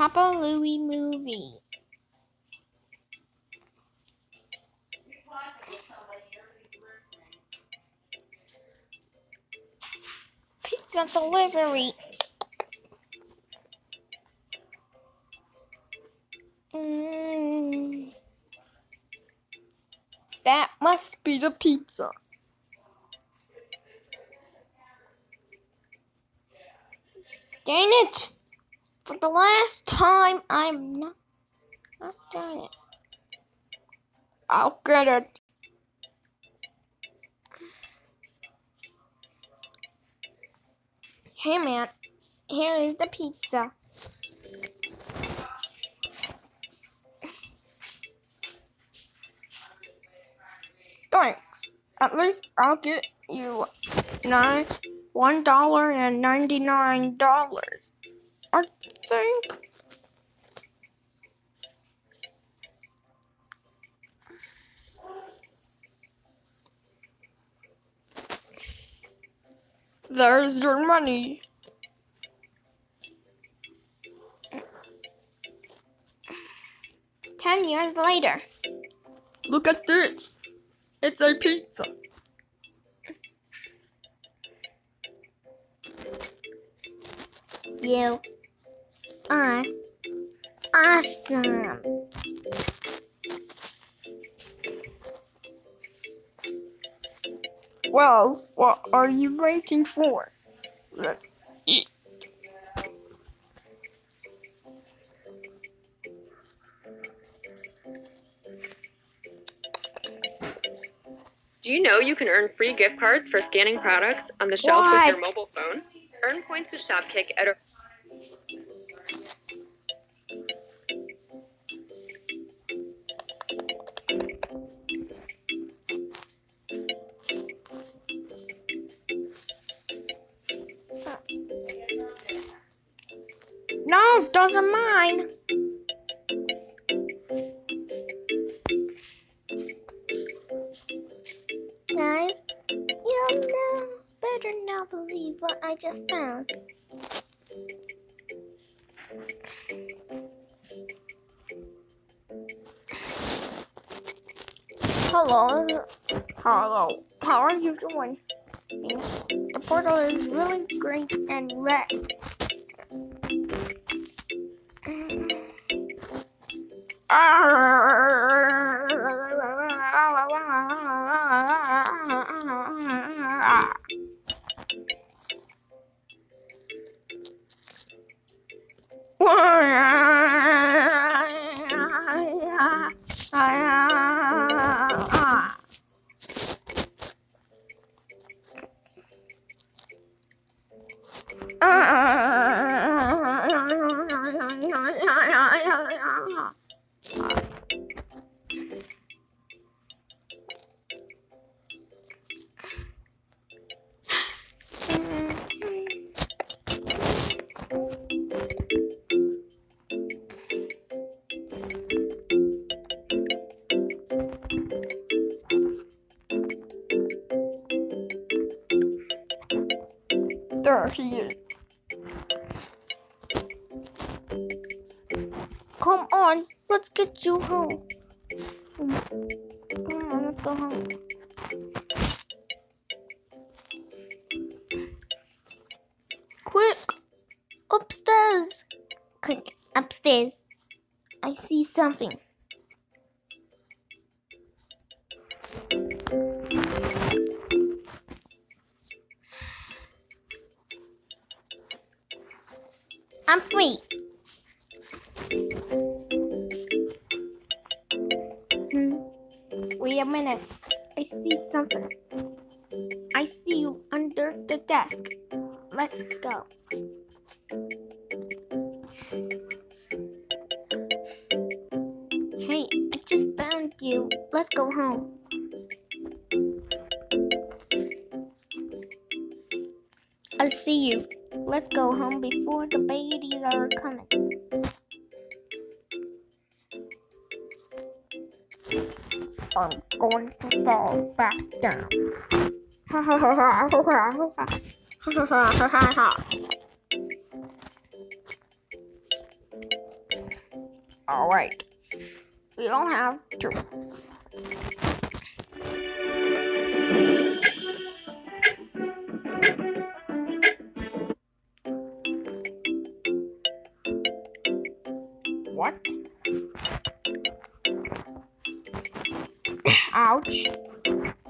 Papa Louie movie. Pizza delivery. That must be the pizza. Dang it! For the last time, I'm not doing it. I'll get it. Hey man, here is the pizza. Thanks. At least I'll get you $1.99. I think. There's your money. $10 later. Look at this. It's a pizza. You are awesome. Well, what are you waiting for? Let's eat. Do you know you can earn free gift cards for scanning products on the shelf with your mobile phone? Earn points with ShopKick at a... No, those are mine. Guys, you'll better not believe what I just found. Hello. Hello. How are you doing? The portal is really great and red. There he is. Come on, let's get you home. Come on, let's go home. Quick, upstairs. Quick, upstairs. I see something. I'm free. Wait a minute. I see something. I see you under the desk. Let's go. Hey, I just found you. Let's go home. I'll see you. Let's go home before the babies are coming. I'm going to fall back down. Ha ha ha ha ha ha ha ha ha ha. Alright. You don't have to. What? Ouch.